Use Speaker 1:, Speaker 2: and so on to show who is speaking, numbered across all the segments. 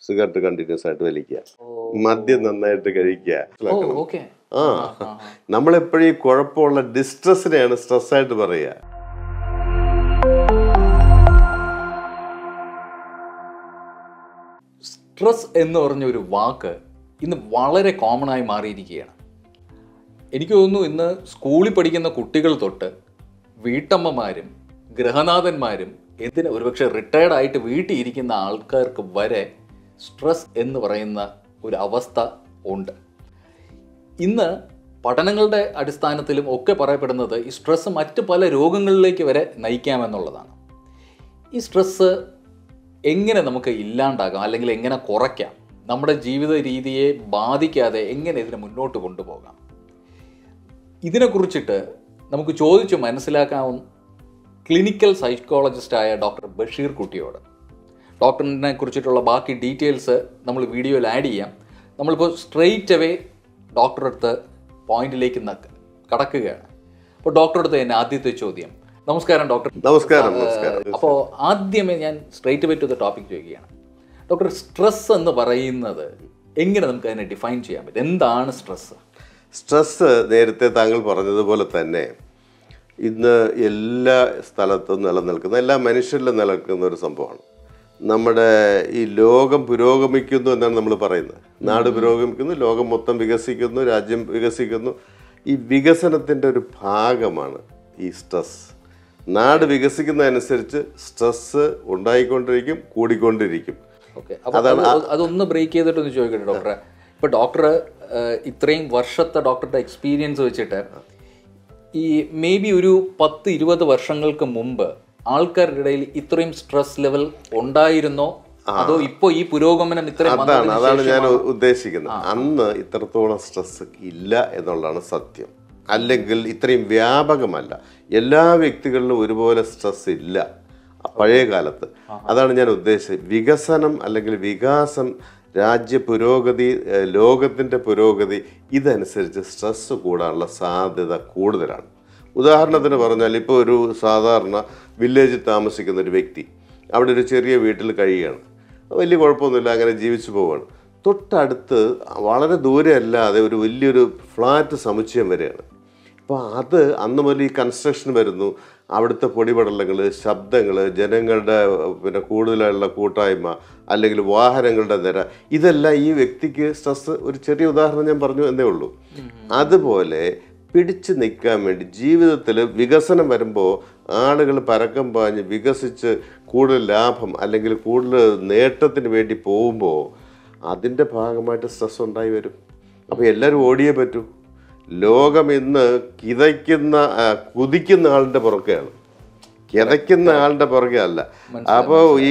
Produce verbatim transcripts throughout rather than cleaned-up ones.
Speaker 1: Cigarette continuous ആയിട്ട് വലിക്കുക, മദ്യം നന്നായിട്ട് കഴിക്കുക. ആ നമ്മളെപ്പോഴും ഈ കുഴപ്പമുള്ള ഡിസ്ട്രെസ്സിനെയാണ് സ്ട്രെസ് ആയിട്ട് പറയുക.
Speaker 2: സ്ട്രെസ് എന്ന് പറഞ്ഞ ഒരു വാക്ക് ഇന്ന് വളരെ കോമൺ ആയി മാറിയിരിക്കുകയാണ്. എനിക്ക് തോന്നുന്നു ഇന്ന് സ്കൂളിൽ പഠിക്കുന്ന കുട്ടികൾ തൊട്ട് വീട്ടമ്മമാരും ഗൃഹനാഥന്മാരും എന്തിന് ഒരുപക്ഷെ റിട്ടയർഡ് ആയിട്ട് വീട്ടിൽ ഇരിക്കുന്ന ആൾക്കാർക്ക് വരെ സ്ട്രെസ് എന്ന് പറയുന്ന ഒരു അവസ്ഥ ഉണ്ട്. ഇന്ന് പഠനങ്ങളുടെ അടിസ്ഥാനത്തിലും ഒക്കെ പറയപ്പെടുന്നത് ഈ സ്ട്രെസ് മറ്റ് പല രോഗങ്ങളിലേക്ക് വരെ നയിക്കാമെന്നുള്ളതാണ്. ഈ സ്ട്രെസ് എങ്ങനെ നമുക്ക് ഇല്ലാണ്ടാക്കാം, അല്ലെങ്കിൽ എങ്ങനെ കുറയ്ക്കാം, നമ്മുടെ ജീവിത രീതിയെ ബാധിക്കാതെ എങ്ങനെ ഇതിനെ മുന്നോട്ട് കൊണ്ടുപോകാം, ഇതിനെക്കുറിച്ചിട്ട് നമുക്ക് ചോദിച്ച് മനസ്സിലാക്കാവുന്ന ക്ലിനിക്കൽ സൈക്കോളജിസ്റ്റായ ഡോക്ടർ ബഷീർ കുട്ടിയോട്. ഡോക്ടറിനെ കുറിച്ചിട്ടുള്ള ബാക്കി ഡീറ്റെയിൽസ് നമ്മൾ വീഡിയോയിൽ ആഡ് ചെയ്യാം. നമ്മളിപ്പോൾ സ്ട്രെയിറ്റ് അവേ ഡോക്ടറെ അടുത്ത് പോയിന്റിലേക്ക് കടക്കുകയാണ്. അപ്പോൾ ഡോക്ടറെ അടുത്ത് തന്നെ ആദ്യത്തെ ചോദ്യം. നമസ്കാരം ഡോക്ടർ.
Speaker 1: നമസ്കാരം. നമസ്കാരം.
Speaker 2: അപ്പോൾ ആദ്യമേ ഞാൻ straight away to the topic ചോദിക്കുകയാണ്. ഡോക്ടർ, സ്ട്രെസ് എന്ന് പറയുന്നത് എങ്ങനെ നമുക്ക് അതിനെ ഡിഫൈൻ ചെയ്യാൻ പറ്റും? എന്താണ് സ്ട്രെസ്?
Speaker 1: സ്ട്രെസ് നേരത്തെ താങ്കൾ പറഞ്ഞതുപോലെ തന്നെ ഇന്ന് എല്ലാ സ്ഥലത്തും നിലനിൽക്കുന്ന, എല്ലാ മനുഷ്യരിലും നിലനിൽക്കുന്ന ഒരു സംഭവമാണ്. നമ്മുടെ ഈ ലോകം പുരോഗമിക്കുന്നു എന്നാണ് നമ്മൾ പറയുന്നത്. നാട് പുരോഗമിക്കുന്നു, ലോകം മൊത്തം വികസിക്കുന്നു, രാജ്യം വികസിക്കുന്നു. ഈ വികസനത്തിൻ്റെ ഒരു ഭാഗമാണ് ഈ സ്ട്രെസ്. നാട് വികസിക്കുന്നതനുസരിച്ച് സ്ട്രെസ് ഉണ്ടായിക്കൊണ്ടിരിക്കും, കൂടിക്കൊണ്ടിരിക്കും.
Speaker 2: ഓക്കെ, അതാണ്. അതൊന്ന് ബ്രേക്ക് ചെയ്തിട്ടൊന്ന് ചോദിക്കട്ടെ ഡോക്ടറെ. ഇപ്പോൾ ഡോക്ടർ ഇത്രയും വർഷത്തെ ഡോക്ടറുടെ എക്സ്പീരിയൻസ് വെച്ചിട്ട് ഈ മേ ബി ഒരു പത്ത് ഇരുപത് വർഷങ്ങൾക്ക് മുമ്പ് ആൾക്കാരുടെ ഇടയിൽ ഇത്രയും സ്ട്രെസ് ലെവൽ ഉണ്ടായിരുന്നോ, അതോ ഇപ്പോൾ ഈ പുരോഗമനം ഇത്രയും?
Speaker 1: അതാണ് അതാണ് ഞാൻ ഉദ്ദേശിക്കുന്നത്. അന്ന് ഇത്രത്തോളം സ്ട്രെസ് ഇല്ല എന്നുള്ളതാണ് സത്യം. അല്ലെങ്കിൽ ഇത്രയും വ്യാപകമല്ല, എല്ലാ വ്യക്തികളിലും ഒരുപോലെ സ്ട്രെസ് ഇല്ല പഴയ കാലത്ത്. അതാണ് ഞാൻ ഉദ്ദേശിച്ചത്. വികസനം അല്ലെങ്കിൽ വികാസം, രാജ്യ പുരോഗതി, ലോകത്തിൻ്റെ പുരോഗതി, ഇതനുസരിച്ച് സ്ട്രെസ് കൂടാനുള്ള സാധ്യത കൂടുതലാണ്. ഉദാഹരണത്തിന് പറഞ്ഞാൽ, ഇപ്പോൾ ഒരു സാധാരണ വില്ലേജിൽ താമസിക്കുന്ന ഒരു വ്യക്തി അവിടെ ഒരു ചെറിയ വീട്ടിൽ കഴിയുകയാണ്. വലിയ കുഴപ്പമൊന്നുമില്ല, അങ്ങനെ ജീവിച്ചു പോവുകയാണ്. തൊട്ടടുത്ത് വളരെ ദൂരെ അല്ലാതെ ഒരു വലിയൊരു ഫ്ലാറ്റ് സമുച്ചയം വരികയാണ്. അപ്പോൾ അത് അന്ന് മുതൽ ഈ കൺസ്ട്രക്ഷൻ വരുന്നു. അവിടുത്തെ പൊടിപടലങ്ങൾ, ശബ്ദങ്ങൾ, ജനങ്ങളുടെ പിന്നെ കൂടുതലുള്ള കൂട്ടായ്മ, അല്ലെങ്കിൽ വാഹനങ്ങളുടെ നിര, ഇതെല്ലാം ഈ വ്യക്തിക്ക് സ്ട്രെസ്. ഒരു ചെറിയ ഉദാഹരണം ഞാൻ പറഞ്ഞു എന്നേ ഉള്ളൂ. അതുപോലെ പിടിച്ചു നിൽക്കാൻ വേണ്ടി ജീവിതത്തിൽ വികസനം വരുമ്പോൾ ആളുകൾ പരക്കം പാഞ്ഞ് വികസിച്ച് കൂടുതൽ ലാഭം അല്ലെങ്കിൽ കൂടുതൽ നേട്ടത്തിന് വേണ്ടി പോകുമ്പോൾ അതിൻ്റെ ഭാഗമായിട്ട് സ്ട്രെസ് ഉണ്ടായി വരും. അപ്പോൾ എല്ലാവരും ഓടിയേ പറ്റൂ. ലോകം ഇന്ന് കിതയ്ക്കുന്ന കുതിക്കുന്ന ആളിൻ്റെ പുറകെയാണ്, കിതയ്ക്കുന്ന ആളിൻ്റെ പുറകെ അല്ല. അപ്പോൾ ഈ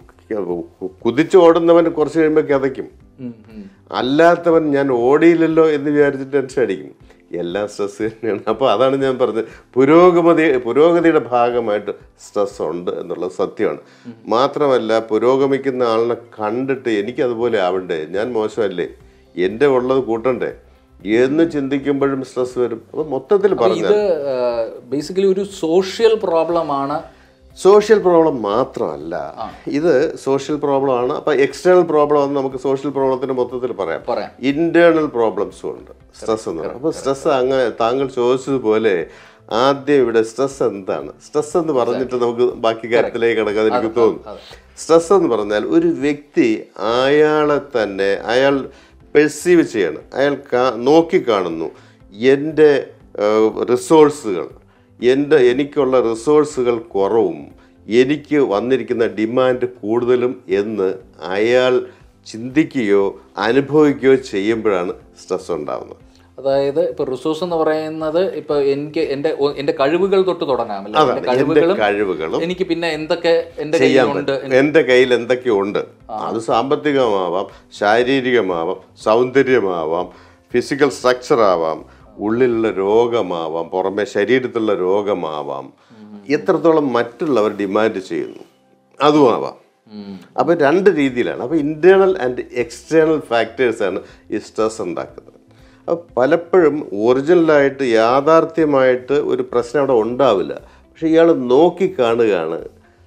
Speaker 1: കുതിച്ച് ഓടുന്നവൻ കുറച്ച് കഴിയുമ്പോൾ കിതയ്ക്കും, അല്ലാത്തവൻ ഞാൻ ഓടിയില്ലല്ലോ എന്ന് വിചാരിച്ചിട്ട് ടെൻഷൻ അടിക്കും. എല്ലാം സ്ട്രെസ് തന്നെയാണ്. അപ്പോൾ അതാണ് ഞാൻ പറഞ്ഞത്, പുരോഗതി പുരോഗതിയുടെ ഭാഗമായിട്ട് സ്ട്രെസ് ഉണ്ട് എന്നുള്ളത് സത്യമാണ്. മാത്രമല്ല, പുരോഗമിക്കുന്ന ആളിനെ കണ്ടിട്ട് എനിക്കതുപോലെ ആവണ്ടേ, ഞാൻ മോശമല്ലേ, എൻ്റെ ഉള്ളത് കൂട്ടണ്ടേ എന്ന് ചിന്തിക്കുമ്പോഴും സ്ട്രെസ് വരും. അപ്പോൾ മൊത്തത്തിൽ പറഞ്ഞാൽ
Speaker 2: ബേസിക്കലി ഒരു സോഷ്യൽ പ്രോബ്ലമാണ്.
Speaker 1: സോഷ്യൽ പ്രോബ്ലം മാത്രമല്ല, ഇത് സോഷ്യൽ പ്രോബ്ലം ആണ്. അപ്പം എക്സ്റ്റേണൽ പ്രോബ്ലം എന്ന് നമുക്ക് സോഷ്യൽ പ്രോബ്ലത്തിന് മൊത്തത്തിൽ പറയാം. ഇന്റേണൽ പ്രോബ്ലംസും ഉണ്ട് സ്ട്രെസ് എന്ന് പറയുന്നത്. അപ്പോൾ സ്ട്രെസ് അങ്ങനെ താങ്കൾ ചോദിച്ചതുപോലെ ആദ്യം ഇവിടെ സ്ട്രെസ് എന്താണ്, സ്ട്രെസ് എന്ന് പറഞ്ഞിട്ട് നമുക്ക് ബാക്കി കാര്യത്തിലേക്ക് കിടക്കാൻ എനിക്ക് തോന്നുന്നു. സ്ട്രെസ് എന്ന് പറഞ്ഞാൽ ഒരു വ്യക്തി അയാളെ തന്നെ അയാൾ പെർസീവ് ചെയ്യണം, അയാൾ നോക്കിക്കാണുന്നു എൻ്റെ റിസോഴ്സുകൾ, എൻ്റെ എനിക്കുള്ള റിസോഴ്സുകൾ കുറവും എനിക്ക് വന്നിരിക്കുന്ന ഡിമാൻഡ് കൂടുതലും എന്ന് അയാൾ ചിന്തിക്കുകയോ അനുഭവിക്കുകയോ ചെയ്യുമ്പോഴാണ് സ്ട്രെസ് ഉണ്ടാകുന്നത്.
Speaker 2: അതായത് ഇപ്പൊ റിസോഴ്സ് എന്ന് പറയുന്നത് ഇപ്പൊ എനിക്ക് എന്റെ എന്റെ കഴിവുകൾ തൊട്ട് തുടങ്ങാം.
Speaker 1: കഴിവുകളും
Speaker 2: എനിക്ക് പിന്നെ എന്തൊക്കെ എന്റെ കയ്യിലുണ്ട്,
Speaker 1: എന്റെ കയ്യിൽ എന്തൊക്കെയുണ്ട്. അത് സാമ്പത്തികമാവാം, ശാരീരികമാവാം, സൗന്ദര്യമാവാം, ഫിസിക്കൽ സ്ട്രക്ചർ ആവാം, ഉള്ളിലുള്ള രോഗമാവാം, പുറമെ ശരീരത്തിലുള്ള രോഗമാവാം, എത്രത്തോളം മറ്റുള്ളവർ ഡിമാൻഡ് ചെയ്യുന്നു അതുമാവാം. അപ്പോൾ രണ്ട് രീതിയിലാണ്. അപ്പോൾ ഇന്റേണൽ ആൻഡ് എക്സ്റ്റേണൽ ഫാക്ടേഴ്സാണ് ഈ സ്ട്രെസ് ഉണ്ടാക്കുന്നത്. അപ്പോൾ പലപ്പോഴും ഒറിജിനലായിട്ട് യാഥാർത്ഥ്യമായിട്ട് ഒരു പ്രശ്നം അവിടെ ഉണ്ടാവില്ല, പക്ഷെ ഇയാൾ നോക്കിക്കാണുകയാണ്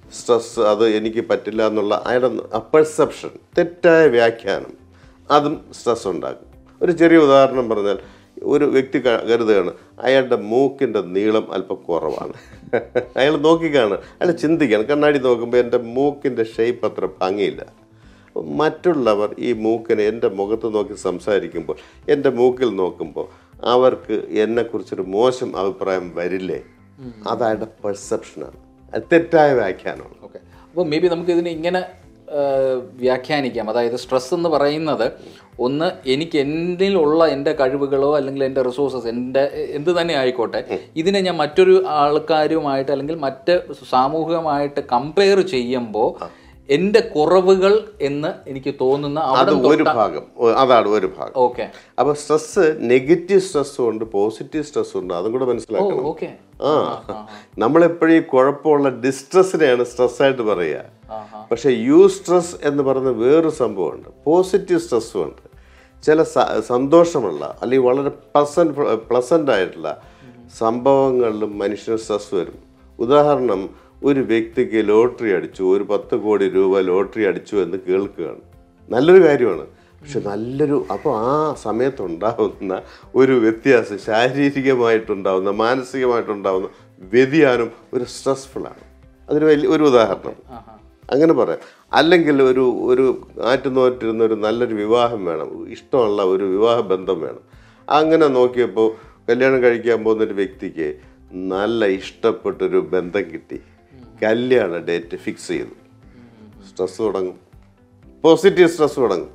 Speaker 1: സ്ട്രെസ് അത് എനിക്ക് പറ്റില്ല എന്നുള്ള അയാളുടെ പെർസെപ്ഷൻ, തെറ്റായ വ്യാഖ്യാനം, അതും സ്ട്രെസ് ഉണ്ടാക്കും. ഒരു ചെറിയ ഉദാഹരണം പറഞ്ഞാൽ, ഒരു വ്യക്തി കരുതുകയാണ് അയാളുടെ മൂക്കിൻ്റെ നീളം അല്പം കുറവാണ്. അയാൾ നോക്കിക്കാണ്, അയാൾ ചിന്തിക്കുകയാണ്, കണ്ണാടി നോക്കുമ്പോൾ എൻ്റെ മൂക്കിൻ്റെ ഷേപ്പ് അത്ര ഭംഗിയില്ല. മറ്റുള്ളവർ ഈ മൂക്കിനെ എൻ്റെ മുഖത്ത് നോക്കി സംസാരിക്കുമ്പോൾ, എൻ്റെ മൂക്കിൽ നോക്കുമ്പോൾ അവർക്ക് എന്നെക്കുറിച്ചൊരു മോശം അഭിപ്രായം വരില്ലേ? അതയാളുടെ പെർസെപ്ഷനാണ്, അത് തെറ്റായ വ്യാഖ്യാനമാണ്.
Speaker 2: ഓക്കെ, അപ്പോൾ മേ ബി നമുക്കിതിനെ ഇങ്ങനെ വ്യാഖ്യാനിക്കാം. അതായത് സ്ട്രെസ് എന്ന് പറയുന്നത് ഒന്ന്, എനിക്ക് എന്നിലുള്ള എൻ്റെ കഴിവുകളോ അല്ലെങ്കിൽ എൻ്റെ റിസോഴ്സസ്, എൻ്റെ എന്ത് തന്നെ ആയിക്കോട്ടെ, ഇതിനെ ഞാൻ മറ്റൊരു ആൾക്കാരുമായിട്ട് അല്ലെങ്കിൽ മറ്റ് സാമൂഹികമായിട്ട് കമ്പയർ ചെയ്യുമ്പോൾ എൻ്റെ കുറവുകൾ എന്ന് എനിക്ക് തോന്നുന്ന
Speaker 1: അത് ഒരു ഭാഗം, അതാണ് ഒരു ഭാഗം.
Speaker 2: ഓക്കെ,
Speaker 1: അപ്പോൾ സ്ട്രെസ് നെഗറ്റീവ് സ്ട്രെസ്സും ഉണ്ട്, പോസിറ്റീവ് സ്ട്രെസ്സും ഉണ്ട്. അതും കൂടെ മനസ്സിലാക്കണം.
Speaker 2: ഓക്കെ,
Speaker 1: ആ നമ്മളെപ്പോഴും ഈ കുഴപ്പമുള്ള ഡിസ്ട്രെസ്സിനെയാണ് സ്ട്രെസ്സായിട്ട് പറയുക. പക്ഷേ യു സ്ട്രെസ് എന്ന് പറയുന്ന വേറൊരു സംഭവമുണ്ട്, പോസിറ്റീവ് സ്ട്രെസ്സും ഉണ്ട്. ചില സന്തോഷമുള്ള അല്ലെങ്കിൽ വളരെ പ്ലസൻറ്റ് പ്ലസൻ്റ് ആയിട്ടുള്ള സംഭവങ്ങളിലും മനുഷ്യന് സ്ട്രെസ് വരും. ഉദാഹരണം, ഒരു വ്യക്തിക്ക് ലോട്ടറി അടിച്ചു, ഒരു പത്ത് കോടി രൂപ ലോട്ടറി അടിച്ചു എന്ന് കേൾക്കുകയാണ്. നല്ലൊരു കാര്യമാണ്. പക്ഷെ നല്ലൊരു അപ്പോൾ ആ സമയത്തുണ്ടാകുന്ന ഒരു വ്യത്യാസം, ശാരീരികമായിട്ടുണ്ടാകുന്ന മാനസികമായിട്ടുണ്ടാകുന്ന വ്യതിയാനം ഒരു സ്ട്രെസ്ഫുള്ളാണ്. അതൊരു വലിയ ഒരു ഉദാഹരണം അങ്ങനെ പറയാം. അല്ലെങ്കിൽ ഒരു ഒരു ആറ്റുനോറ്റിരുന്ന ഒരു നല്ലൊരു വിവാഹം വേണം, ഇഷ്ടമുള്ള ഒരു വിവാഹ ബന്ധം വേണം. അങ്ങനെ നോക്കിയപ്പോൾ കല്യാണം കഴിക്കാൻ പോകുന്നൊരു വ്യക്തിക്ക് നല്ല ഇഷ്ടപ്പെട്ടൊരു ബന്ധം കിട്ടി, കല്യാണ ഡേറ്റ് ഫിക്സ് ചെയ്തു. സ്ട്രെസ് തുടങ്ങും, പോസിറ്റീവ് സ്ട്രെസ് തുടങ്ങും.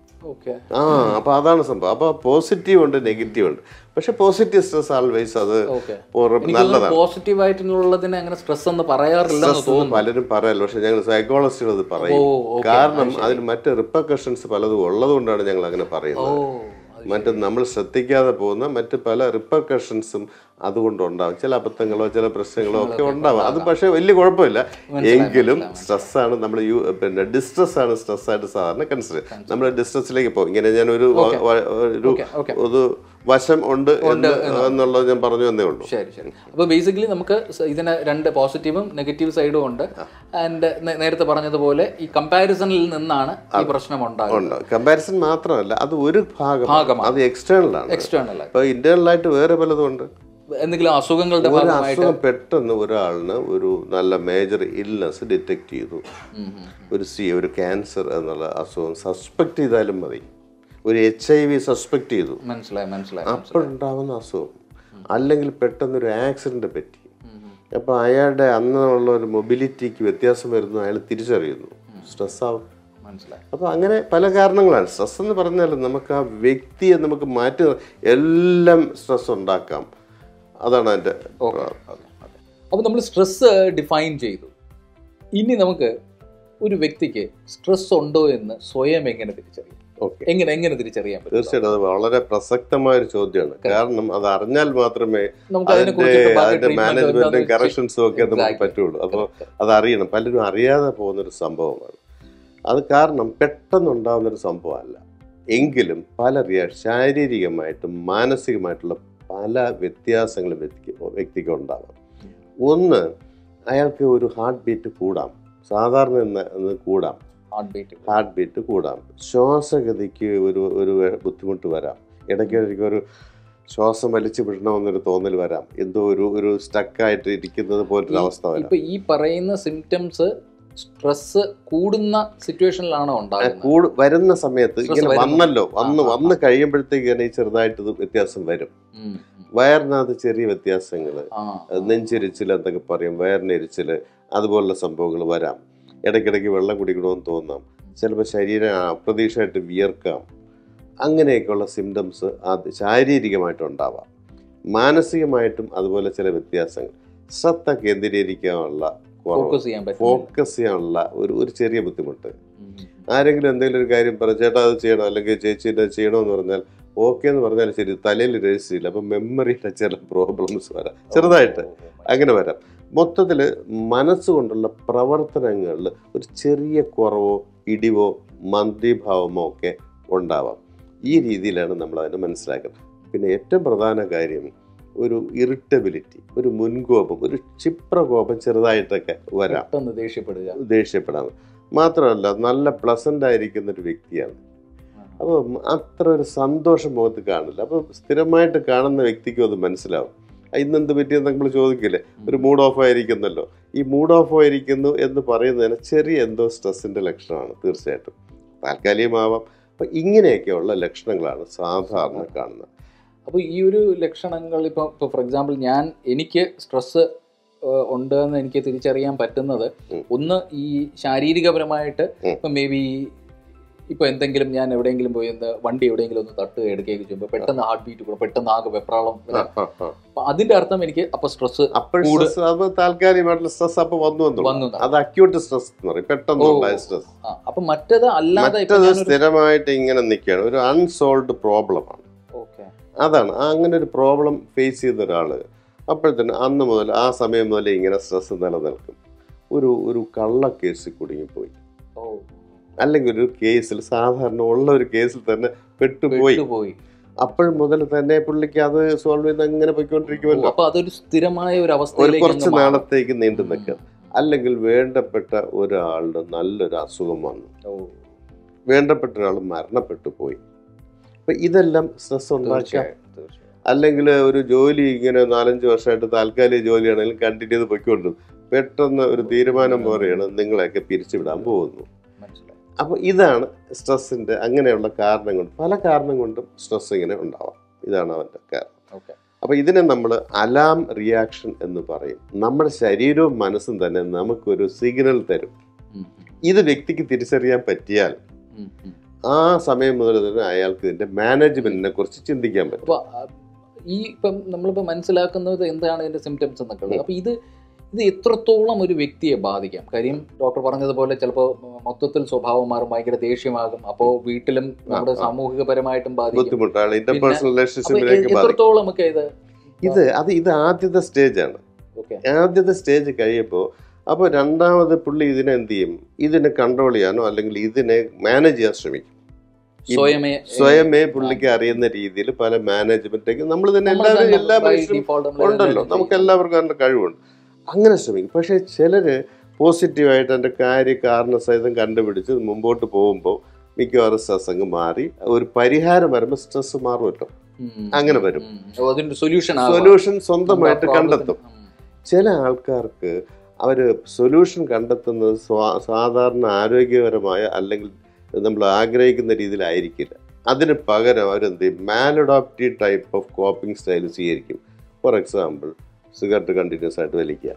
Speaker 1: ആ അപ്പോൾ അതാണ് സംഭവം. അപ്പോൾ പോസിറ്റീവ് ഉണ്ട്, നെഗറ്റീവ് ഉണ്ട്. പക്ഷെ പോസിറ്റീവ് സ്ട്രെസ് ആൾവേസ് അത് നല്ലതാണ്.
Speaker 2: പോസിറ്റീവ് ആയിട്ടുള്ളതിനെ അങ്ങനെ സ്ട്രെസ് എന്ന് പറയാറില്ല,
Speaker 1: പലരും പറയാറില്ല. പക്ഷെ ഞങ്ങൾ സൈക്കോളജിസ്റ്റുകൾ അത് പറയും. കാരണം അതിന് മറ്റ് റിപ്പർക്കഷൻസ് പലതും ഉള്ളത് കൊണ്ടാണ് ഞങ്ങൾ അങ്ങനെ പറയുന്നത്. മറ്റ് നമ്മൾ ശ്രദ്ധിക്കാതെ പോകുന്ന മറ്റ് പല റിപ്പർക്കഷൻസും അതുകൊണ്ടുണ്ടാവും. ചില അബദ്ധങ്ങളോ ചില പ്രശ്നങ്ങളോ ഒക്കെ ഉണ്ടാവും. അത് പക്ഷേ വലിയ കുഴപ്പമില്ല. എങ്കിലും സ്ട്രെസ്സാണ് നമ്മൾ യു പിന്നെ ഡിസ്ട്രെസ്സാണ് സ്ട്രെസ്സായിട്ട് സാധാരണ കൺസിഡർ. നമ്മൾ ഡിസ്ട്രെസ്സിലേക്ക് പോകും. ഇങ്ങനെ ഞാൻ ഒരു ഒരു വശം ഉണ്ട് എന്നുള്ളത് ഞാൻ പറഞ്ഞു എന്നേ ഉള്ളൂ.
Speaker 2: ശരി ശരി. അപ്പോൾ ബേസിക്കലി നമുക്ക് ഇതിന് രണ്ട് പോസിറ്റീവും നെഗറ്റീവ് സൈഡും ഉണ്ട്. ആൻഡ് നേരത്തെ പറഞ്ഞതുപോലെ ഈ കമ്പാരിസണിൽ നിന്നാണ് ഈ പ്രശ്നം ഉണ്ടാകുന്നത്.
Speaker 1: കമ്പാരിസൺ മാത്രമല്ല, അത് ഒരു ഭാഗം, അത് എക്സ്റ്റേണൽ ആണ്.
Speaker 2: എക്സ്റ്റേണൽ
Speaker 1: അപ്പോൾ ഇന്റേണൽ ആയിട്ട് വേറെ പലതും ഉണ്ട്.
Speaker 2: എന്തെങ്കിലും അസുഖങ്ങളുടെ ഭാഗമായിട്ട്
Speaker 1: പെട്ടെന്ന് ഒരാളിന് ഒരു നല്ല മേജർ ഇൽനെസ് ഡിറ്റക്ട് ചെയ്തു, ഒരു സി ഒരു ക്യാൻസർ എന്നുള്ള അസുഖം സസ്പെക്ട് ചെയ്താലും മതി, ഒരു എച്ച് ഐ വി സസ്പെക്ട് ചെയ്തു,
Speaker 2: മനസ്സിലായി മനസ്സിലായി
Speaker 1: അപ്പോഴുണ്ടാവുന്ന അസുഖം. അല്ലെങ്കിൽ പെട്ടെന്നൊരു ആക്സിഡന്റ് പറ്റി, അപ്പോൾ അയാളുടെ അന്നുള്ള ഒരു മൊബിലിറ്റിക്ക് വ്യത്യാസം വരുന്നു, അയാൾ തിരിച്ചറിയുന്നു, സ്ട്രെസ് ആവും.
Speaker 2: മനസ്സിലായി.
Speaker 1: അപ്പോൾ അങ്ങനെ പല കാരണങ്ങളാണ്. സ്ട്രെസ് എന്ന് പറഞ്ഞാൽ നമുക്ക് ആ വ്യക്തിയെ നമുക്ക് മാറ്റി എല്ലാം സ്ട്രെസ് ഉണ്ടാക്കാം. അതാണ് എൻ്റെ.
Speaker 2: അപ്പോൾ നമ്മൾ സ്ട്രെസ് ഡിഫൈൻ ചെയ്തു. ഇനി നമുക്ക് ഒരു വ്യക്തിക്ക് സ്ട്രെസ് ഉണ്ടോ എന്ന് സ്വയം എങ്ങനെ തിരിച്ചറിയാം? എങ്ങനെ എങ്ങനെ തിരിച്ചറിയാൻ പറ്റും?
Speaker 1: തീർച്ചയായിട്ടും അത് വളരെ പ്രസക്തമായ ഒരു ചോദ്യമാണ്. കാരണം അത് അറിഞ്ഞാൽ മാത്രമേ അതിന്റെ മാനേജ്മെന്റും കറക്ഷൻസും ഒക്കെ നമുക്ക് പറ്റുള്ളൂ. അപ്പോൾ അത് അറിയണം. പലരും അറിയാതെ പോകുന്നൊരു സംഭവമാണ് അത്. കാരണം പെട്ടെന്നുണ്ടാകുന്നൊരു സംഭവമല്ല. എങ്കിലും പല റിയാക്ഷൻ ശാരീരികമായിട്ടും മാനസികമായിട്ടുള്ള പല വ്യത്യാസങ്ങളും വ്യക്തിക്ക് വ്യക്തിക്ക് ഉണ്ടാവാം. ഒന്ന്, അയാൾക്ക് ഒരു ഹാർട്ട് ബീറ്റ് കൂടാം, സാധാരണ കൂടാം,
Speaker 2: ഹാർട്ട് ബീറ്റ്
Speaker 1: ഹാർട്ട് ബീറ്റ് കൂടാം. ശ്വാസഗതിക്ക് ഒരു ഒരു ബുദ്ധിമുട്ട് വരാം. ഇടയ്ക്കിടയ്ക്ക് ഒരു ശ്വാസം വലിച്ചു വിടണമെന്നൊരു തോന്നൽ വരാം. എന്തോ ഒരു ഒരു സ്റ്റക്കായിട്ട് ഇരിക്കുന്നത് പോലൊരു അവസ്ഥ വരാം.
Speaker 2: ഇപ്പൊ ഈ പറയുന്ന സിംറ്റംസ് സ്ട്രെസ് കൂടുന്ന സിറ്റുവേഷനിലാണോ ഉണ്ടാകുന്നത്?
Speaker 1: വരുന്ന സമയത്ത് ഇങ്ങനെ വന്നല്ലോ, വന്ന് വന്ന് കഴിയുമ്പോഴത്തേക്ക് തന്നെ ചെറുതായിട്ട് വ്യത്യാസം വരും. വയറിനകത്ത് ചെറിയ വ്യത്യാസങ്ങൾ, നെഞ്ചെരിച്ചിൽ എന്തൊക്കെ പറയും, വയറിനെരിച്ചിൽ, അതുപോലുള്ള സംഭവങ്ങൾ വരാം. ഇടയ്ക്കിടയ്ക്ക് വെള്ളം കുടിക്കണമെന്ന് തോന്നാം. ചിലപ്പോൾ ശരീരം അപ്രതീക്ഷമായിട്ട് വിയർക്കാം. അങ്ങനെയൊക്കെയുള്ള സിംറ്റംസ് അത് ശാരീരികമായിട്ടുണ്ടാവാം. മാനസികമായിട്ടും അതുപോലെ ചില വ്യത്യാസങ്ങൾ, ശ്രദ്ധ കേന്ദ്രീകരിക്കാനുള്ള ഫോക്കസ് ചെയ്യാനുള്ള ഒരു ഒരു ചെറിയ ബുദ്ധിമുട്ട്. ആരെങ്കിലും എന്തെങ്കിലും ഒരു കാര്യം പറ, ചേട്ടാ അത് ചെയ്യണം അല്ലെങ്കിൽ ചേച്ചി ഇത് ചെയ്യണമെന്ന് പറഞ്ഞാൽ ഓക്കെ എന്ന് പറഞ്ഞാൽ ശരി, തലയിൽ രജിസ്റ്റർ ചെയ്യില്ല. അപ്പം മെമ്മറിയുടെ ചില പ്രോബ്ലംസ് വരാം, ചെറുതായിട്ട് അങ്ങനെ വരാം. മൊത്തത്തിൽ മനസ്സുകൊണ്ടുള്ള പ്രവർത്തനങ്ങളിൽ ഒരു ചെറിയ കുറവോ ഇടിവോ മന്ദീഭാവമോ ഒക്കെ ഉണ്ടാവാം. ഈ രീതിയിലാണ് നമ്മൾ അതിനെ മനസ്സിലാക്കുന്നത്. പിന്നെ ഏറ്റവും പ്രധാന കാര്യം, ഒരു ഇറിറ്റബിലിറ്റി, ഒരു മുൻകോപം, ഒരു ക്ഷിപ്രകോപം ചെറുതായിട്ടൊക്കെ വരാം,
Speaker 2: പെട്ടെന്ന് ദേഷ്യപ്പെടുക.
Speaker 1: ദേഷ്യപ്പെടാം. മാത്രമല്ല നല്ല പ്ലസൻ്റ് ആയിരിക്കുന്ന ഒരു വ്യക്തിയാണ്. അപ്പോൾ അത്ര ഒരു സന്തോഷം മുഖത്ത് കാണില്ല. അപ്പോൾ സ്ഥിരമായിട്ട് കാണുന്ന വ്യക്തിക്കും അത് മനസ്സിലാവും. ഇന്നെന്ത് പറ്റിയെന്ന് നമ്മൾ ചോദിക്കില്ലേ, ഒരു മൂഡ് ഓഫ് ആയിരിക്കുന്നല്ലോ. ഈ മൂഡ് ഓഫ് ആയിരിക്കുന്നു എന്ന് പറയുന്നതിന് ചെറിയ എന്തോ സ്ട്രെസ്സിൻ്റെ ലക്ഷണമാണ് തീർച്ചയായിട്ടും. താൽക്കാലികമാവാം. അപ്പം ഇങ്ങനെയൊക്കെയുള്ള ലക്ഷണങ്ങളാണ് സാധാരണ കാണുന്നത്.
Speaker 2: അപ്പോൾ ഈ ഒരു ലക്ഷണങ്ങൾ ഇപ്പോൾ ഇപ്പോൾ ഫോർ എക്സാമ്പിൾ ഞാൻ എനിക്ക് സ്ട്രെസ്സ് ഉണ്ട് എന്ന് എനിക്ക് തിരിച്ചറിയാൻ പറ്റുന്നത് ഒന്ന് ഈ ശാരീരികപരമായിട്ട് ഇപ്പം മേ ബി ഇപ്പോൾ എന്തെങ്കിലും ഞാൻ എവിടെയെങ്കിലും പോയി എന്താ വണ്ടി എവിടെയെങ്കിലും ഒന്ന് തട്ട് എടുക്കുകയൊക്കെ ചെയ്യുമ്പോൾ പെട്ടെന്ന് ഹാർട്ട് ബീറ്റ് കൂടും, പെട്ടെന്ന് ആകെ വെപ്രാളം. അപ്പൊ അതിന്റെ അർത്ഥം എനിക്ക് അപ്പൊ സ്ട്രെസ്
Speaker 1: താൽക്കാലികമായിട്ടുള്ള സ്ട്രെസ് അപ്പൊ വന്നു വന്നു അത് അക്യൂട്ട് സ്ട്രെസ് എന്ന് പറയും, പെട്ടെന്നുള്ള സ്ട്രെസ്.
Speaker 2: അപ്പൊ മറ്റേത് അല്ലാതെ
Speaker 1: സ്ഥിരമായിട്ട് ഇങ്ങനെ നിൽക്കുകയാണ്, ഒരു അൺസോൾവ്ഡ് പ്രോബ്ലമാണ്. അതാണ് അങ്ങനെ ഒരു പ്രോബ്ലം ഫേസ് ചെയ്യുന്ന ഒരാള് അപ്പോഴത്തന്നെ അന്ന് മുതൽ ആ സമയം മുതൽ ഇങ്ങനെ സ്ട്രെസ് നിലനിൽക്കും. ഒരു ഒരു കള്ള കേസിൽ കുടുങ്ങിപ്പോയി, അല്ലെങ്കിൽ ഒരു കേസിൽ സാധാരണ ഉള്ള ഒരു കേസിൽ തന്നെ പെട്ടുപോയി, അപ്പോൾ മുതൽ തന്നെ പുള്ളിക്ക് അത് സോൾവ് ചെയ്ത് അങ്ങനെ പോയിക്കൊണ്ടിരിക്കുമല്ലോ.
Speaker 2: അപ്പൊ അതൊരു സ്ഥിരമായ ഒരു അവസ്ഥ
Speaker 1: കുറച്ച് നാളത്തേക്ക് നീണ്ടു നിൽക്കുക. അല്ലെങ്കിൽ വേണ്ടപ്പെട്ട ഒരാളുടെ നല്ലൊരു അസുഖം വന്നു, വേണ്ടപ്പെട്ട ഒരാൾ മരണപ്പെട്ടു പോയി. അപ്പൊ ഇതെല്ലാം സ്ട്രെസ് ഉണ്ടാക്കാം. അല്ലെങ്കിൽ ഒരു ജോലി ഇങ്ങനെ നാലഞ്ച് വർഷമായിട്ട് താൽക്കാലിക ജോലിയാണെങ്കിലും കണ്ടിന്യൂ ചെയ്ത് പൊയ്ക്കൊണ്ടു പെട്ടെന്ന് ഒരു തീരുമാനം പോലെയാണ് നിങ്ങളെയൊക്കെ പിരിച്ചുവിടാൻ പോകുന്നു. അപ്പോൾ ഇതാണ് സ്ട്രെസ്സിൻ്റെ അങ്ങനെയുള്ള കാരണം കൊണ്ട്, പല കാരണം കൊണ്ടും സ്ട്രെസ് ഇങ്ങനെ ഉണ്ടാവാം. ഇതാണ് അവൻ്റെ കാരണം. അപ്പോൾ ഇതിനെ നമ്മൾ അലാം റിയാക്ഷൻ എന്ന് പറയും. നമ്മുടെ ശരീരവും മനസ്സും തന്നെ നമുക്കൊരു സിഗ്നൽ തരും. ഇത് വ്യക്തിക്ക് തിരിച്ചറിയാൻ പറ്റിയാൽ ആ സമയം മുതൽ തന്നെ അയാൾക്ക് ഇതിൻ്റെ മാനേജ്മെന്റിനെ കുറിച്ച് ചിന്തിക്കാൻ പറ്റും.
Speaker 2: ഈ ഇപ്പം നമ്മളിപ്പോൾ മനസ്സിലാക്കുന്നത് എന്താണ് ഇതിൻ്റെ സിംറ്റംസ് എന്നൊക്കെ ഉള്ളത്. അപ്പോൾ ഇത് ഇത് എത്രത്തോളം ഒരു വ്യക്തിയെ ബാധിക്കാം? കാര്യം ഡോക്ടർ പറഞ്ഞതുപോലെ ചിലപ്പോൾ മൊത്തത്തിൽ സ്വഭാവം മാറും, ഭയങ്കര ദേഷ്യമാകും. അപ്പോൾ വീട്ടിലും നമ്മുടെ സാമൂഹികപരമായിട്ടും ബാധിക്കും. എത്രത്തോളം ഒക്കെ ഇത്
Speaker 1: ഇത് അത് ഇത് ആദ്യത്തെ സ്റ്റേജാണ്. ആദ്യത്തെ സ്റ്റേജ് കഴിയുമ്പോൾ അപ്പോൾ രണ്ടാമത് പുള്ളി ഇതിനെ എന്ത് ചെയ്യും, ഇതിനെ കൺട്രോൾ ചെയ്യാനോ അല്ലെങ്കിൽ ഇതിനെ മാനേജ് ചെയ്യാൻ ശ്രമിക്കും.
Speaker 2: സ്വയമേ
Speaker 1: സ്വയമേ പുള്ളിക്ക് അറിയുന്ന രീതിയിൽ പല മാനേജ്മെന്റൊക്കെ നമ്മൾ തന്നെ എല്ലാവരും എല്ലാ മനുഷ്യരും ഉണ്ടല്ലോ, നമുക്ക് എല്ലാവർക്കും അതിൻ്റെ കഴിവുണ്ട്, അങ്ങനെ ശ്രമിക്കും. പക്ഷേ ചിലര് പോസിറ്റീവായിട്ട് എൻ്റെ കാര്യ കാരണ സഹിതം കണ്ടുപിടിച്ച് മുമ്പോട്ട് പോകുമ്പോൾ മിക്കവാറും സ്ട്രെസ് അങ്ങ് മാറി ഒരു പരിഹാരം വരുമ്പോൾ സ്ട്രെസ് മാറുമല്ലോ, അങ്ങനെ വരും. സൊല്യൂഷൻ സ്വന്തമായിട്ട് കണ്ടെത്തും. ചില ആൾക്കാർക്ക് അവർ സൊല്യൂഷൻ കണ്ടെത്തുന്നത് സാധാരണ ആരോഗ്യപരമായ അല്ലെങ്കിൽ നമ്മൾ ആഗ്രഹിക്കുന്ന രീതിയിലായിരിക്കില്ല. അതിന് പകരം അവരെന്ത് ചെയ്യും, maladaptive type of coping style സ്വീകരിക്കും. ഫോർ എക്സാമ്പിൾ സിഗരറ്റ് കണ്ടിന്യൂസ് ആയിട്ട് വലിക്കുക,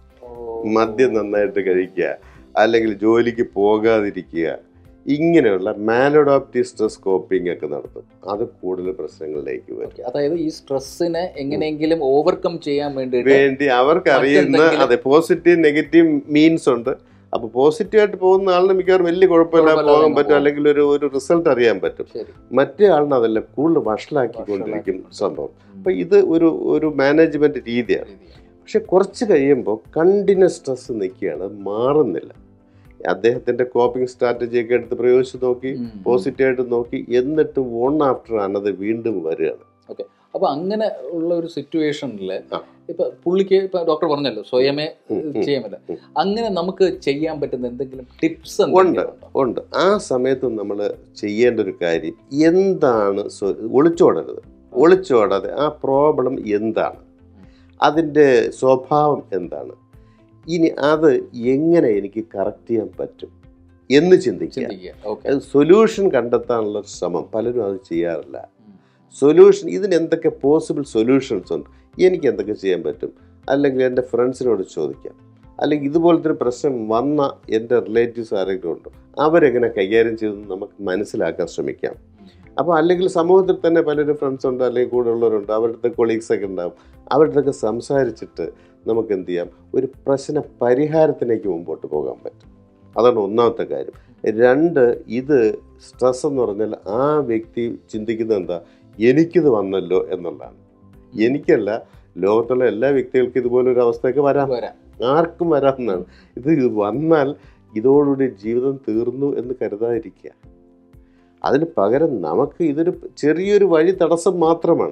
Speaker 1: മദ്യം നന്നായിട്ട് കഴിക്കുക, അല്ലെങ്കിൽ ജോലിക്ക് പോകാതിരിക്കുക, ഇങ്ങനെയുള്ള മാലഡോപ്റ്റീവ് സ്ട്രെസ് കോപ്പിംഗ് ഒക്കെ നടത്തും. അത് കൂടുതൽ പ്രശ്നങ്ങളിലേക്ക് വരും.
Speaker 2: അതായത് ഈ സ്ട്രെസ്സിനെ എങ്ങനെയെങ്കിലും ഓവർകം ചെയ്യാൻ വേണ്ടി
Speaker 1: വേണ്ടി അവർക്ക് അറിയുന്ന അതെ പോസിറ്റീവ് നെഗറ്റീവ് മീൻസ് ഉണ്ട്. അപ്പോൾ പോസിറ്റീവായിട്ട് പോകുന്ന ആളിന് മിക്കവാറും വലിയ കുഴപ്പമില്ല പോകാൻ പറ്റും, അല്ലെങ്കിൽ ഒരു ഒരു റിസൾട്ട് അറിയാൻ പറ്റും. മറ്റേ ആളിന് അതല്ല, കൂടുതൽ വഷളാക്കിക്കൊണ്ടിരിക്കും സംഭവം. അപ്പോൾ ഇത് ഒരു ഒരു മാനേജ്മെന്റ് രീതിയാണ്. പക്ഷെ കുറച്ച് കഴിയുമ്പോൾ കണ്ടിന്യൂസ് സ്ട്രെസ് നിൽക്കുകയാണ്, മാറുന്നില്ല. അദ്ദേഹത്തിന്റെ കോപ്പിംഗ് സ്ട്രാറ്റജി ഒക്കെ എടുത്ത് പ്രയോഗിച്ച് നോക്കി, പോസിറ്റീവായിട്ട് നോക്കി, എന്നിട്ട് വൺ ആഫ്റ്റർ ആണത് വീണ്ടും വരികയാണ്.
Speaker 2: ഓക്കെ. അപ്പൊ അങ്ങനെ ഉള്ള ഒരു സിറ്റുവേഷനില് ഇപ്പൊ പുള്ളിക്ക് ഇപ്പൊ ഡോക്ടർ പറഞ്ഞല്ലോ സ്വയമേ ചെയ്യാൻ പറ്റില്ല, അങ്ങനെ നമുക്ക് ചെയ്യാൻ പറ്റുന്ന എന്തെങ്കിലും ടിപ്സ്
Speaker 1: ഉണ്ട് ഉണ്ട് ആ സമയത്ത് നമ്മൾ ചെയ്യേണ്ട ഒരു കാര്യം എന്താണ്, ഒളിച്ചോടരുത്. ഒളിച്ചോടാതെ ആ പ്രോബ്ലം എന്താണ്, അതിൻ്റെ സ്വഭാവം എന്താണ്, ഇനി അത് എങ്ങനെ എനിക്ക് കറക്റ്റ് ചെയ്യാൻ പറ്റും എന്ന് ചിന്തിക്കുക. സൊല്യൂഷൻ കണ്ടെത്താനുള്ള ശ്രമം പലരും അത് ചെയ്യാറില്ല. സൊല്യൂഷൻ, ഇതിന് എന്തൊക്കെ പോസിബിൾ സൊല്യൂഷൻസ് ഉണ്ട്, എനിക്ക് എന്തൊക്കെ ചെയ്യാൻ പറ്റും, അല്ലെങ്കിൽ എൻ്റെ ഫ്രണ്ട്സിനോട് ചോദിക്കാം, അല്ലെങ്കിൽ ഇതുപോലത്തെ ഒരു പ്രശ്നം വന്ന എൻ്റെ റിലേറ്റീവ്സ് ആരെങ്കിലും ഉണ്ടോ, അവരെങ്ങനെ കൈകാര്യം ചെയ്തെന്ന് നമുക്ക് മനസ്സിലാക്കാൻ ശ്രമിക്കാം. അപ്പോൾ അല്ലെങ്കിൽ സമൂഹത്തിൽ തന്നെ പലരും ഫ്രണ്ട്സ് ഉണ്ട്, അല്ലെങ്കിൽ കൂടെ ഉള്ളവരുണ്ട്, അവരുടെ കൊളീഗ്സൊക്കെ ഉണ്ടാവും, അവരുടെ സംസാരിച്ചിട്ട് നമുക്ക് എന്ത് ചെയ്യാം, ഒരു പ്രശ്ന പരിഹാരത്തിലേക്ക് മുമ്പോട്ട് പോകാൻ പറ്റും. അതാണ് ഒന്നാമത്തെ കാര്യം. രണ്ട്, ഇത് സ്ട്രെസ് എന്ന് പറഞ്ഞാൽ ആ വ്യക്തി ചിന്തിക്കുന്നത് എന്താ, എനിക്കിത് വന്നല്ലോ എന്നുള്ളതാണ്. എനിക്കല്ല, ലോകത്തുള്ള എല്ലാ വ്യക്തികൾക്കും ഇതുപോലൊരു അവസ്ഥയൊക്കെ വരാം, ആർക്കും വരാമെന്നാണ്. ഇത് വന്നാൽ ഇതോടുകൂടി ജീവിതം തീർന്നു എന്ന് കരുതാതിരിക്കുക. അതിന് പകരം നമുക്ക് ഇതൊരു ചെറിയൊരു വഴി തടസ്സം മാത്രമാണ്.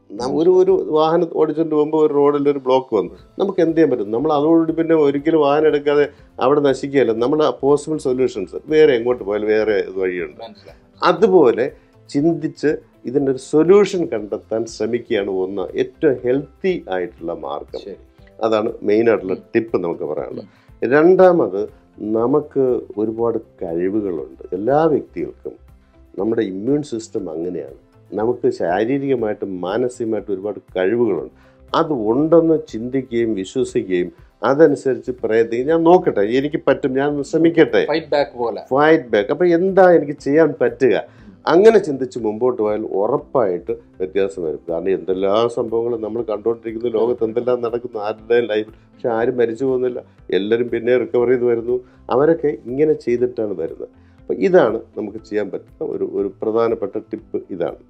Speaker 1: ഒരു ഒരു വാഹനം ഓടിച്ചുകൊണ്ട് പോകുമ്പോൾ ഒരു റോഡിൽ ഒരു ബ്ലോക്ക് വന്നു, നമുക്ക് എന്ത് ചെയ്യാൻ പറ്റും? നമ്മൾ അതോടുകൂടി പിന്നെ ഒരിക്കലും വാഹനം എടുക്കാതെ അവിടെ നശിക്കുകയല്ല. നമ്മൾ പോസിബിൾ സൊല്യൂഷൻസ് വേറെ എങ്ങോട്ട് പോയാലും വേറെ വഴിയുണ്ട്. അതുപോലെ ചിന്തിച്ച് ഇതിൻ്റെ ഒരു സൊല്യൂഷൻ കണ്ടെത്താൻ ശ്രമിക്കുകയാണ് ഒന്ന് ഏറ്റവും ഹെൽത്തി ആയിട്ടുള്ള മാർഗം. അതാണ് മെയിനായിട്ടുള്ള ടിപ്പ് നമുക്ക് പറയാനുള്ളത്. രണ്ടാമത്, നമുക്ക് ഒരുപാട് കഴിവുകളുണ്ട് എല്ലാ വ്യക്തികൾക്കും. നമ്മുടെ ഇമ്മ്യൂൺ സിസ്റ്റം അങ്ങനെയാണ്. നമുക്ക് ശാരീരികമായിട്ടും മാനസികമായിട്ടും ഒരുപാട് കഴിവുകളുണ്ട്. അത് ഉണ്ടെന്ന് ചിന്തിക്കുകയും വിശ്വസിക്കുകയും അതനുസരിച്ച് പ്രയത്നിക്കും. ഞാൻ നോക്കട്ടെ, എനിക്ക് പറ്റും, ഞാൻ ശ്രമിക്കട്ടെ,
Speaker 2: ഫൈറ്റ് ബാക്ക് പോലെ
Speaker 1: ഫൈറ്റ് ബാക്ക്. അപ്പം എന്താ എനിക്ക് ചെയ്യാൻ പറ്റുക? അങ്ങനെ ചിന്തിച്ച് മുമ്പോട്ട് പോയാൽ ഉറപ്പായിട്ട് വ്യത്യാസം വരും. കാരണം എന്തെല്ലാം സംഭവങ്ങളും നമ്മൾ കണ്ടുകൊണ്ടിരിക്കുന്നു, ലോകത്ത് എന്തെല്ലാം നടക്കുന്നു ആരുടെയും ലൈഫിൽ. പക്ഷെ ആരും മരിച്ചു പോകുന്നില്ല, എല്ലാവരും പിന്നെ റിക്കവർ ചെയ്ത് വരുന്നു. അവരൊക്കെ ഇങ്ങനെ ചെയ്തിട്ടാണ് വരുന്നത്. അപ്പം ഇതാണ് നമുക്ക് ചെയ്യാൻ പറ്റുന്ന ഒരു ഒരു പ്രധാനപ്പെട്ട ടിപ്പ് ഇതാണ്.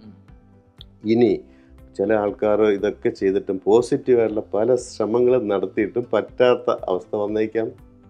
Speaker 1: ഇനി ചില ആൾക്കാർ ഇതൊക്കെ ചെയ്തിട്ടും പോസിറ്റീവായിട്ടുള്ള പല ശ്രമങ്ങളും നടത്തിയിട്ടും പറ്റാത്ത അവസ്ഥ വന്നേക്കാം.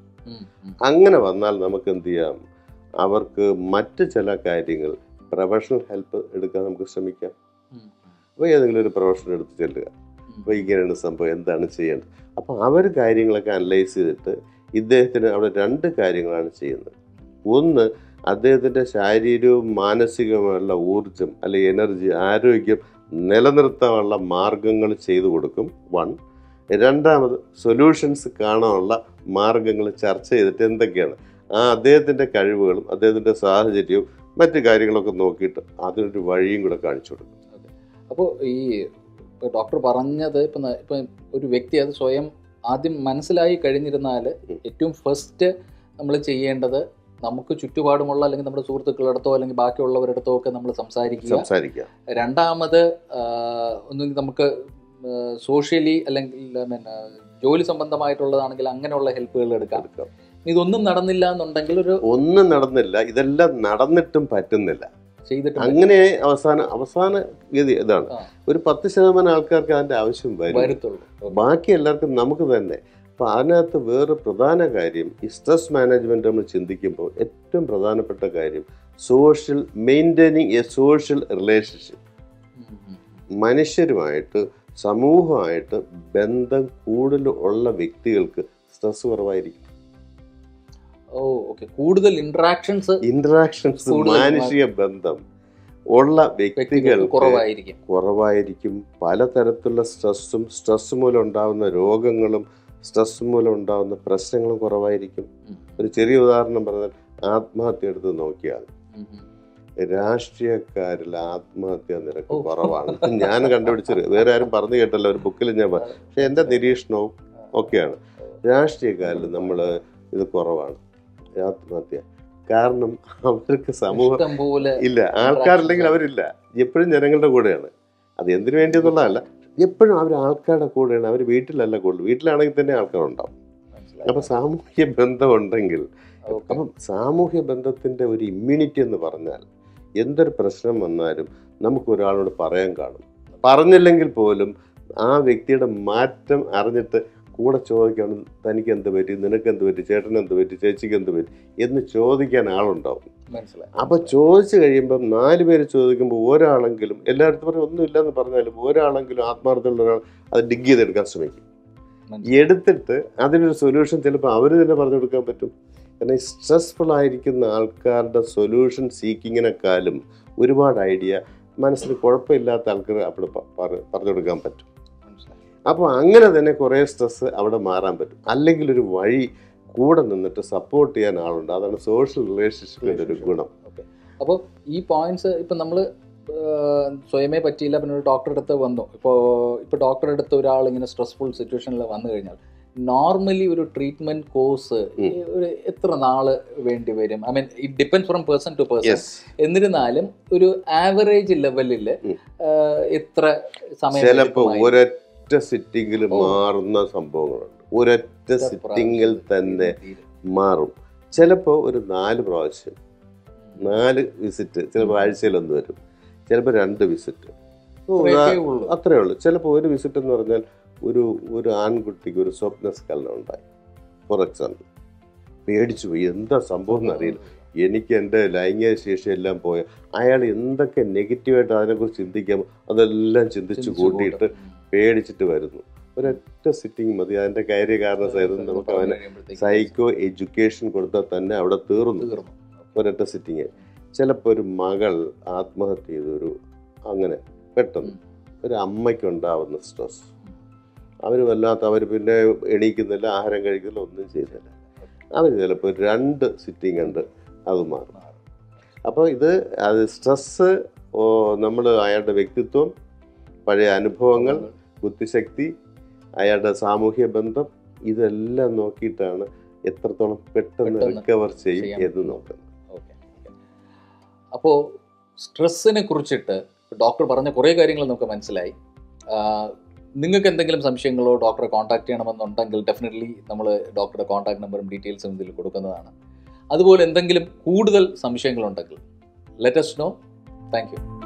Speaker 1: അങ്ങനെ വന്നാൽ നമുക്ക് എന്ത് ചെയ്യാം? അവർക്ക് മറ്റ് ചില കാര്യങ്ങൾ പ്രൊഫഷണൽ ഹെൽപ്പ് എടുക്കാൻ നമുക്ക് ശ്രമിക്കാം. അപ്പോൾ ഏതെങ്കിലും ഒരു പ്രൊഫഷണൽ എടുത്ത് ചെല്ലുക, അപ്പോൾ ഇങ്ങനെയാണ് സംഭവം, എന്താണ് ചെയ്യേണ്ടത്. അപ്പോൾ അവർ കാര്യങ്ങളൊക്കെ അനലൈസ് ചെയ്തിട്ട് ഇദ്ദേഹത്തിന് അവിടെ രണ്ട് കാര്യങ്ങളാണ് ചെയ്യുന്നത്. ഒന്ന്, അദ്ദേഹത്തിൻ്റെ ശാരീരികവും മാനസികവുമുള്ള ഊർജം അല്ലെങ്കിൽ എനർജി, ആരോഗ്യം നിലനിർത്താനുള്ള മാർഗങ്ങൾ ചെയ്തു കൊടുക്കും. വൺ. രണ്ടാമത്, സൊല്യൂഷൻസ് കാണാനുള്ള മാർഗങ്ങൾ ചർച്ച ചെയ്തിട്ട് എന്തൊക്കെയാണ് ആ അദ്ദേഹത്തിൻ്റെ കഴിവുകളും അദ്ദേഹത്തിൻ്റെ സാഹചര്യവും മറ്റു കാര്യങ്ങളൊക്കെ നോക്കിയിട്ട് അതിനൊരു വഴിയും കൂടെ കാണിച്ചു കൊടുക്കും.
Speaker 2: അപ്പോൾ ഈ ഇപ്പോൾ ഡോക്ടർ പറഞ്ഞത് ഇപ്പം ഇപ്പം ഒരു വ്യക്തി അത് സ്വയം ആദ്യം മനസ്സിലായി കഴിഞ്ഞിരുന്നാൽ ഏറ്റവും ഫസ്റ്റ് നമ്മൾ ചെയ്യേണ്ടത് നമുക്ക് ചുറ്റുപാടുമുള്ള അല്ലെങ്കിൽ നമ്മുടെ സുഹൃത്തുക്കളുടെ അടുത്തോ അല്ലെങ്കിൽ ബാക്കിയുള്ളവരുടെ അടുത്തോ ഒക്കെ നമ്മൾ സംസാരിക്കുക
Speaker 1: സംസാരിക്കുക
Speaker 2: രണ്ടാമത് ഒന്നുകിൽ നമുക്ക് സോഷ്യലി അല്ലെങ്കിൽ പിന്നെ ജോലി സംബന്ധമായിട്ടുള്ളതാണെങ്കിൽ അങ്ങനെയുള്ള ഹെൽപ്പുകൾ എടുക്കാം. ഇതൊന്നും നടന്നില്ല എന്നുണ്ടെങ്കിൽ ഒരു
Speaker 1: ഒന്നും നടന്നില്ല, ഇതെല്ലാം നടന്നിട്ടും പറ്റുന്നില്ല,
Speaker 2: ചെയ്തിട്ട്
Speaker 1: അങ്ങനെ അവസാന അവസാന ഗതി ഇതാണ്. ഒരു പത്ത് ശതമാനം ആൾക്കാർക്ക് അതിൻ്റെ ആവശ്യം വരത്തുള്ളൂ, ബാക്കി എല്ലാവർക്കും നമുക്ക് തന്നെ. അപ്പം അതിനകത്ത് വേറെ പ്രധാന കാര്യം ഈ സ്ട്രെസ് മാനേജ്മെൻറ്റ് നമ്മൾ ചിന്തിക്കുമ്പോൾ ഏറ്റവും പ്രധാനപ്പെട്ട കാര്യം social maintaining a social relationship. മനുഷ്യരുമായിട്ട് സമൂഹമായിട്ട് ബന്ധം കൂടുതൽ ഉള്ള വ്യക്തികൾക്ക് സ്ട്രെസ് കുറവായിരിക്കും.
Speaker 2: ഓ ഓക്കെ, കൂടുതൽ ഇന്ററാക്ഷൻസ്
Speaker 1: ഇന്ററാക്ഷൻസ് മാനുഷിക ബന്ധം ഉള്ള വ്യക്തികൾ
Speaker 2: കുറവായിരിക്കും
Speaker 1: കുറവായിരിക്കും പലതരത്തിലുള്ള സ്ട്രെസ്സും സ്ട്രെസ് മൂലം ഉണ്ടാകുന്ന രോഗങ്ങളും സ്ട്രെസ് മൂലം ഉണ്ടാകുന്ന പ്രശ്നങ്ങളും കുറവായിരിക്കും. ഒരു ചെറിയ ഉദാഹരണം പറഞ്ഞാൽ ആത്മഹത്യ എടുത്ത് നോക്കിയാൽ രാഷ്ട്രീയക്കാരിൽ ആത്മഹത്യാ നിരക്ക് കുറവാണ്. ഞാൻ കണ്ടുപിടിച്ചത് വേറെ ആരും പറഞ്ഞു കേട്ടല്ലോ, ഒരു ബുക്കിൽ ഞാൻ പറഞ്ഞു. പക്ഷെ എൻ്റെ നിരീക്ഷണവും ഒക്കെയാണ് രാഷ്ട്രീയക്കാരിൽ നമ്മൾ ഇത് കുറവാണ് ആത്മഹത്യ. കാരണം അവർക്ക് സമൂഹം ഇല്ല, ആൾക്കാരില്ലെങ്കിൽ അവരില്ല, എപ്പോഴും ജനങ്ങളുടെ കൂടെയാണ്. അത് എന്തിനു വേണ്ടിയെന്നുള്ളതല്ല, എപ്പോഴും അവർ ആൾക്കാരുടെ കൂടെയാണ്. അവർ വീട്ടിലല്ല കൂടുതൽ, വീട്ടിലാണെങ്കിൽ തന്നെ ആൾക്കാരുണ്ടാവും. അപ്പം സാമൂഹ്യ ബന്ധം ഉണ്ടെങ്കിൽ, അപ്പം സാമൂഹ്യ ബന്ധത്തിൻ്റെ ഒരു ഇമ്മ്യൂണിറ്റി എന്ന് പറഞ്ഞാൽ എന്തൊരു പ്രശ്നം വന്നാലും നമുക്ക് ഒരാളോട് പറയാൻ കാണും. പറഞ്ഞില്ലെങ്കിൽ പോലും ആ വ്യക്തിയുടെ മാറ്റം അറിഞ്ഞിട്ട് കൂടെ ചോദിക്കണം, തനിക്ക് എന്ത് പറ്റി, നിനക്ക് എന്ത് പറ്റി, ചേട്ടന് എന്ത് പറ്റി, ചേച്ചിക്ക് എന്ത് പറ്റി എന്ന് ചോദിക്കാൻ ആളുണ്ടാവും. അപ്പോൾ ചോദിച്ചു കഴിയുമ്പം നാല് പേര് ചോദിക്കുമ്പോൾ ഒരാളെങ്കിലും, എല്ലായിടത്തും പറയും ഒന്നുമില്ലെന്ന് പറഞ്ഞാലും ഒരാളെങ്കിലും ആത്മാർത്ഥമുള്ള ഒരാൾ അത് ഡിഗ് ചെയ്തെടുക്കാൻ ശ്രമിക്കും. എടുത്തിട്ട് അതിനൊരു സൊല്യൂഷൻ ചിലപ്പോൾ അവർ തന്നെ പറഞ്ഞു കൊടുക്കാൻ പറ്റും. കാരണം ഈ സ്ട്രെസ്ഫുൾ ആയിരിക്കുന്ന ആൾക്കാരുടെ സൊല്യൂഷൻ സീക്കിങ്ങിനെക്കാളും ഒരുപാട് ഐഡിയ മനസ്സിന് കുഴപ്പമില്ലാത്ത ആൾക്കാർ അവിടെ പറഞ്ഞു കൊടുക്കാൻ പറ്റും. അപ്പോൾ അങ്ങനെ തന്നെ കുറേ സ്ട്രെസ് അവിടെ മാറാൻ പറ്റും. അല്ലെങ്കിൽ ഒരു വഴി കൂടെ നിന്നിട്ട് സപ്പോർട്ട് ചെയ്യാൻ ആളുണ്ട്. അതാണ് സോഷ്യൽ റിലേഷൻഷിപ്പിൻ്റെ ഒരു ഗുണം.
Speaker 2: ഓക്കെ, അപ്പോൾ ഈ പോയിന്റ്സ് ഇപ്പം നമ്മൾ സ്വയമേ പറ്റിയില്ല, പിന്നെ ഒരു ഡോക്ടറുടെ അടുത്ത് വന്നു. ഇപ്പോൾ ഇപ്പോൾ ഡോക്ടറുടെ അടുത്ത് ഒരാൾ ഇങ്ങനെ സ്ട്രെസ്ഫുൾ സിറ്റുവേഷനിൽ വന്നു കഴിഞ്ഞാൽ നോർമലി ഒരു ട്രീറ്റ്മെന്റ് കോഴ്സ് ഒരു എത്ര നാള് വേണ്ടി വരും? I mean it depends from person to person. എന്നിരുന്നാലും ഒരു ആവറേജ് ലെവലിൽ എത്ര സമയം?
Speaker 1: ചിലപ്പോൾ ഒരൊറ്റ സിറ്റിങ്ങിൽ മാറുന്ന സംഭവങ്ങളുണ്ട്, ഒരൊറ്റ സിറ്റിങ്ങിൽ തന്നെ മാറും. ചിലപ്പോൾ ഒരു നാല് പ്രാവശ്യം, നാല് വിസിറ്റ്, ചിലപ്പോൾ ആഴ്ചയിലൊന്ന് വരും, ചിലപ്പോൾ രണ്ട് വിസിറ്റ്, അത്രേ ഉള്ളൂ. ചിലപ്പോൾ ഒരു വിസിറ്റ് എന്ന് പറഞ്ഞാൽ ഒരു ഒരു ആൺകുട്ടിക്ക് ഒരു സ്വപ്ന സ്ഖലനം ഉണ്ടായി, ഫോർ എക്സാമ്പിൾ, പേടിച്ചു പോയി, എന്താ സംഭവം എന്നറിയില്ല, എനിക്ക് എൻ്റെ ലൈംഗിക ശേഷി എല്ലാം പോയ അയാൾ എന്തൊക്കെ നെഗറ്റീവായിട്ട് അതിനെക്കുറിച്ച് ചിന്തിക്കാമോ അതെല്ലാം ചിന്തിച്ച് കൂട്ടിയിട്ട് പേടിച്ചിട്ട് വരുന്നു. ഒരൊറ്റ സിറ്റിംഗ് മതി അതിൻ്റെ കാര്യകാരണ സഹിതം നമുക്ക് അവനെ സൈക്കോ എഡ്യൂക്കേഷൻ കൊടുത്താൽ തന്നെ അവിടെ തീർന്നു. ഒരൊറ്റ സിറ്റിങ്. ചിലപ്പോൾ ഒരു മകൾ ആത്മഹത്യ ചെയ്തൊരു അങ്ങനെ പെട്ടെന്ന് ഒരു അമ്മയ്ക്കുണ്ടാവുന്ന സ്ട്രെസ്, അവർ വല്ലാത്ത അവർ പിന്നെ എണീക്കുന്നില്ല, ആഹാരം കഴിക്കുന്നില്ല, ഒന്നും ചെയ്യുന്നില്ല. അവർ ചിലപ്പോൾ രണ്ട് സിറ്റിംഗ് ഉണ്ട് അത് മാറും. അപ്പോൾ ഇത് അത് സ്ട്രെസ്സ് നമ്മൾ അയാളുടെ വ്യക്തിത്വം, പഴയ അനുഭവങ്ങൾ, ബുദ്ധിശക്തി, അയാളുടെ സാമൂഹ്യ ബന്ധം ഇതെല്ലാം നോക്കിയിട്ടാണ് എത്രത്തോളം പെട്ടെന്ന് റിക്കവർ ചെയ്യും എന്ന് നോക്കുന്നത്.
Speaker 2: ഓക്കെ. അപ്പോൾ സ്ട്രെസ്സിനെ കുറിച്ചിട്ട് ഡോക്ടർ പറഞ്ഞ കുറേ കാര്യങ്ങൾ നമുക്ക് മനസ്സിലായി. നിങ്ങൾക്ക് എന്തെങ്കിലും സംശയങ്ങളോ ഡോക്ടറെ കോൺടാക്ട് ചെയ്യണമെന്നുണ്ടെങ്കിൽ ഡെഫിനറ്റ്ലി നമ്മൾ ഡോക്ടറുടെ കോൺടാക്ട് നമ്പറും ഡീറ്റെയിൽസും ഇതിൽ കൊടുക്കുന്നതാണ്. അതുപോലെ എന്തെങ്കിലും കൂടുതൽ സംശയങ്ങളുണ്ടെങ്കിൽ let us know. Thank U.